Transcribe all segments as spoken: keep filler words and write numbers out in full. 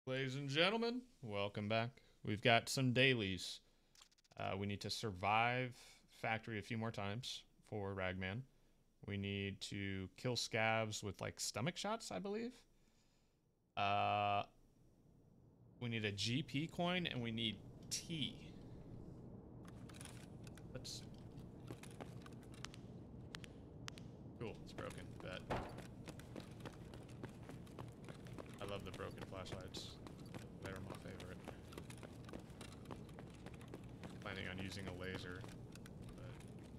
Ladies and gentlemen, welcome back. We've got some dailies. Uh, we need to survive factory a few more times for Ragman. We need to kill scavs with like stomach shots, I believe. Uh, we need a G P coin and we need tea. Let's. Cool, it's broken. Bet. I love the broken flashlights. They're my favorite. Planning on using a laser, but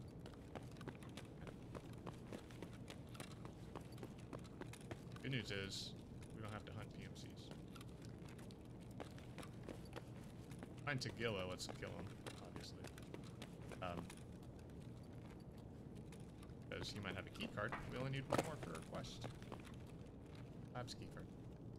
good news is we don't have to hunt P M Cs. Find Tagilla, let's kill him, obviously. Um, because he might have a key card. We only need one more for our quest. Lab's key card.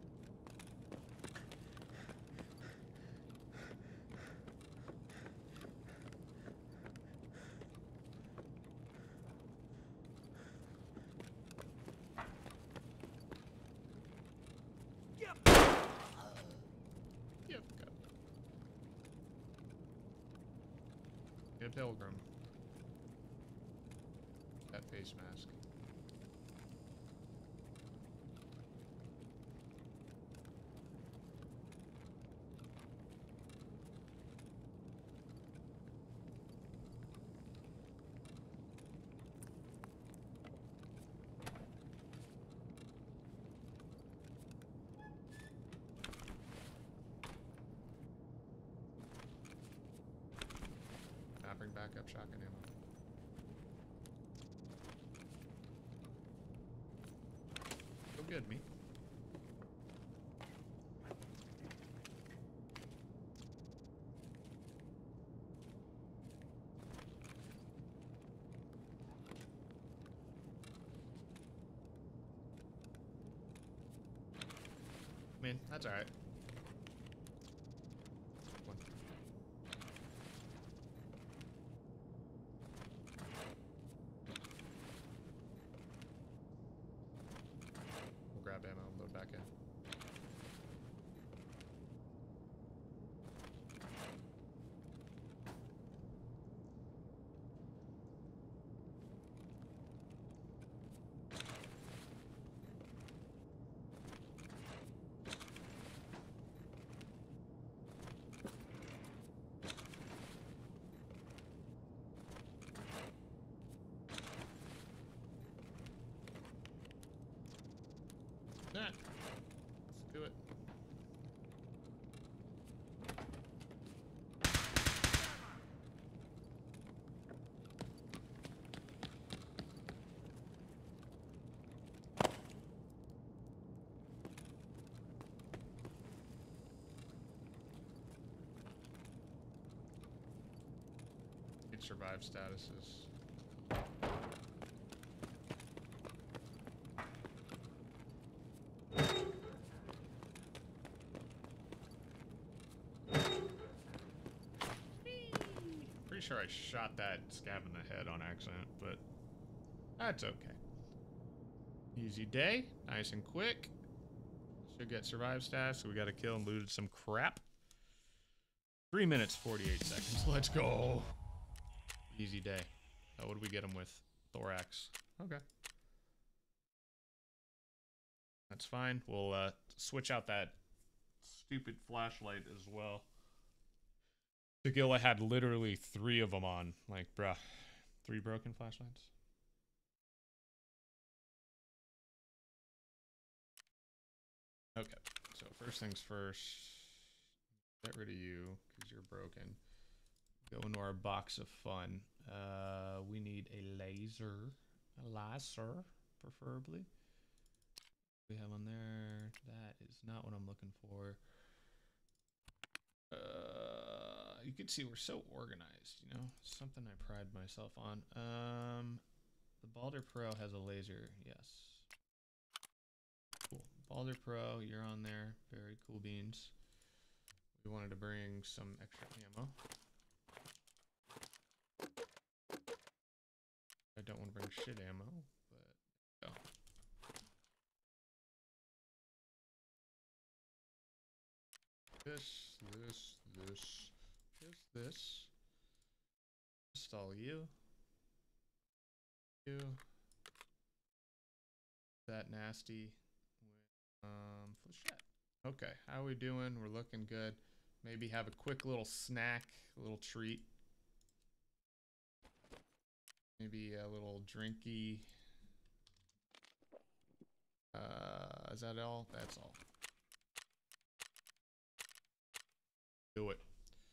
Get a pilgrim. That face mask. Bring backup shotgun ammo. Go good, me. I mean, that's alright. Grab ammo and load back in. Nah. Let's do it. Need survive statuses. Pretty sure I shot that scav in the head on accident, but that's okay. Easy day, nice and quick. Should get survive stats, so we gotta kill and looted some crap. Three minutes, forty-eight seconds. Let's go. Easy day. Oh, what did we get him with? Thorax. Okay. That's fine. We'll uh, switch out that stupid flashlight as well. Tagilla had literally three of them on. Like, bruh. Three broken flashlights? Okay. So first things first. Get rid of you, because you're broken. Go into our box of fun. Uh, we need a laser. A laser, preferably. We have on there. That is not what I'm looking for. Uh, you can see we're so organized, you know? Something I pride myself on. Um, the Balder Pro has a laser, yes. Cool. Balder Pro, you're on there. Very cool beans. We wanted to bring some extra ammo. I don't want to bring shit ammo, but oh. This, this, this, this, this. Install you. You. That nasty. Um, flechette. Okay, how are we doing? We're looking good. Maybe have a quick little snack, a little treat. Maybe a little drinky. Uh, is that all? That's all. Do it.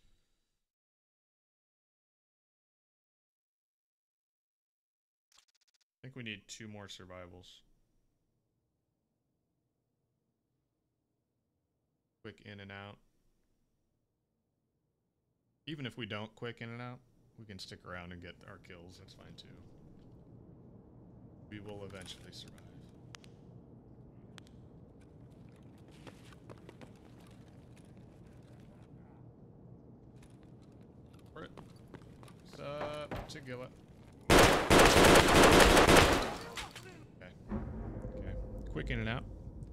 I think we need two more survivals. Quick in and out. Even if we don't quick in and out, we can stick around and get our kills. That's fine too. We will eventually survive. Alright. What's up, Tagilla? Okay. Okay. Quick in and out.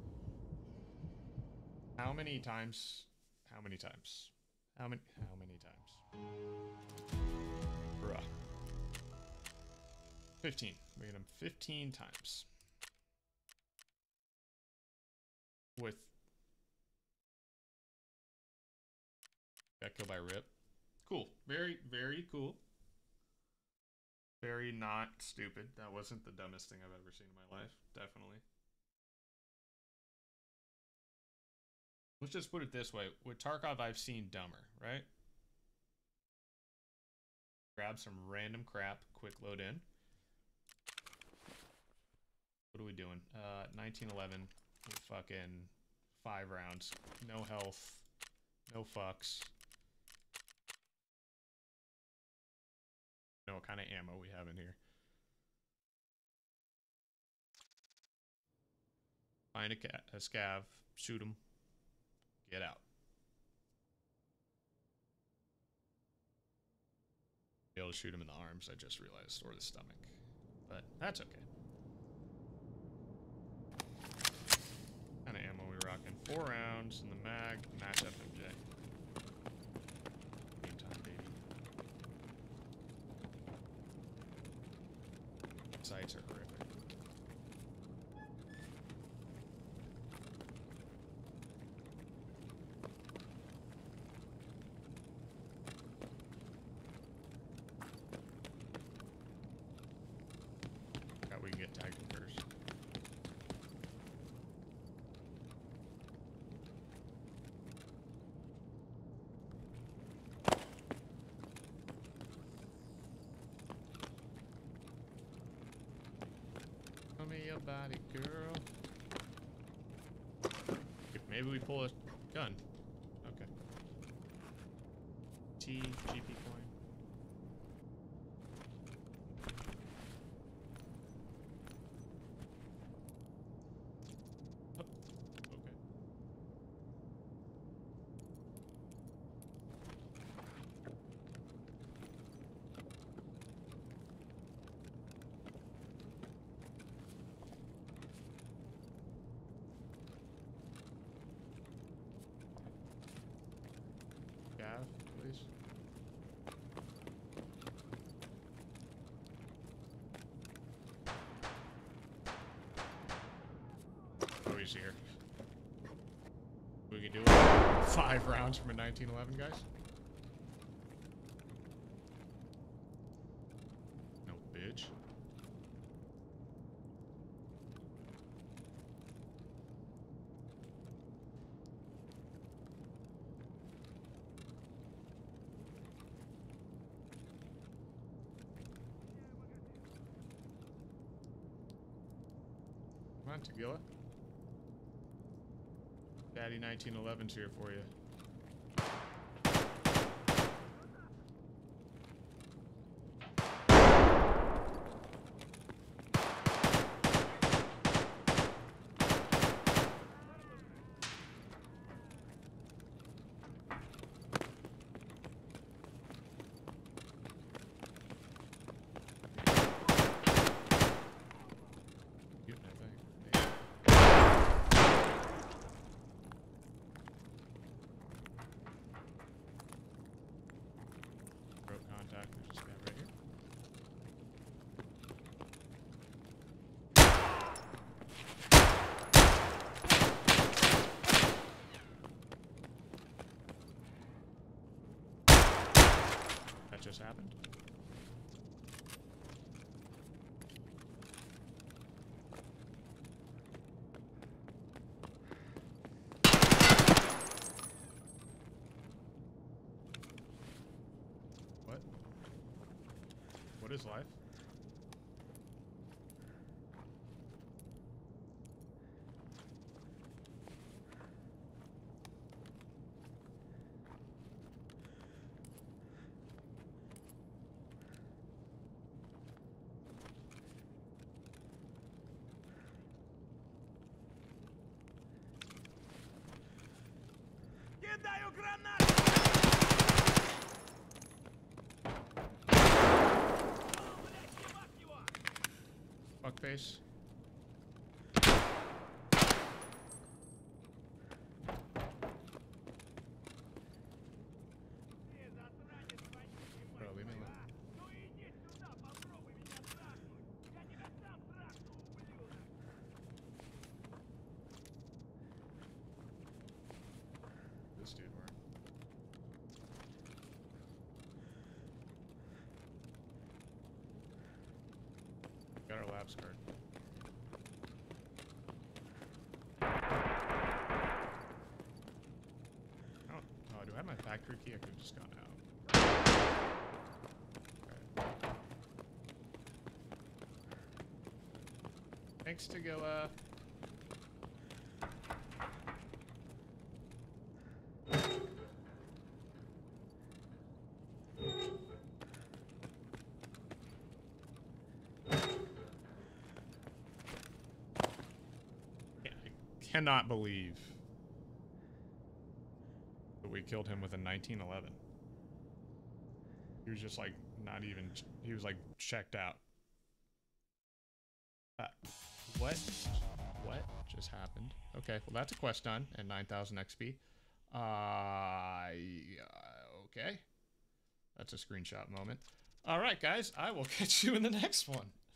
How many times? How many times? How many? How many times? Bruh. fifteen. We hit him fifteen times. With. Got killed by Rip. Cool. Very, very cool. Very not stupid. That wasn't the dumbest thing I've ever seen in my life. Definitely. Let's just put it this way. With Tarkov, I've seen dumber, right? Grab some random crap, quick load in. What are we doing? Uh, nineteen eleven, fucking five rounds. No health, no fucks. Know what kind of ammo we have in here. Find a, cat, a scav, shoot him, get out. Be able to shoot him in the arms, I just realized, or the stomach. But that's okay. What kind of ammo we rocking? Four rounds in the mag, match up M J. Game time, baby. Sights are horrific. God, we can get tagged first. Tell me your body, girl. If maybe we pull a gun. Okay. T, G P coin. Oh, okay. Gav, please. Oh, he's here. We can do it. Five rounds from a nineteen eleven, guys. No, bitch. Come on, Tagilla. Daddy nineteen eleven's here for you. Shooting, I think. Maybe. just happened? What? What is life? Кидаю гранату! Fuckface. Bro, leave me alone. Ну иди сюда, попробуй меня трахнуть! Я тебя сам трахну, ублюдок! This dude were. Got our labs card. Oh, oh, do I have my factory key? I could have just gone out. Okay. Thanks, Tagilla. Yeah, I cannot believe that we killed him with a nineteen eleven. He was just like not even, he was like checked out. Uh, what? What just happened? Okay, well that's a quest done and nine thousand X P. Uh, okay. That's a screenshot moment. Alright guys, I will catch you in the next one.